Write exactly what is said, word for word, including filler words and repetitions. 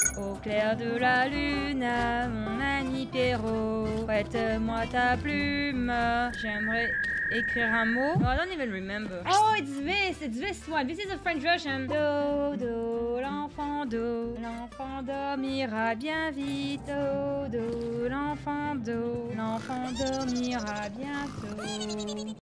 Au clair de la lune, mon ami Pierrot, prête-moi ta plume. J'aimerais écrire un mot. Oh, I don't even remember. Oh, it's this. It's this one. This is a French version. Do, do, l'enfant do. L'enfant dormira bien vite. Do, do, l'enfant do. L'enfant dormira bientôt.